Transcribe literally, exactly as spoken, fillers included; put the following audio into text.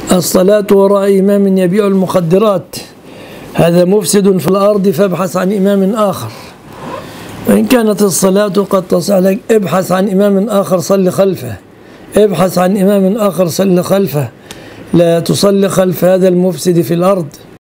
الصلاة وراء إمام يبيع المخدرات هذا مفسد في الأرض، فابحث عن إمام آخر. وإن كانت الصلاة قد تصح لك، ابحث عن إمام آخر صل خلفه، ابحث عن إمام آخر صل خلفه، لا تصلي خلف هذا المفسد في الأرض.